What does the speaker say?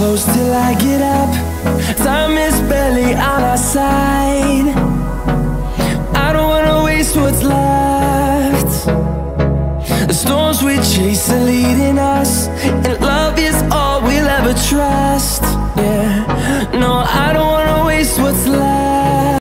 close till I get up. Time is barely on our side. I don't wanna waste what's left. The storms we chase are leading us, and love is all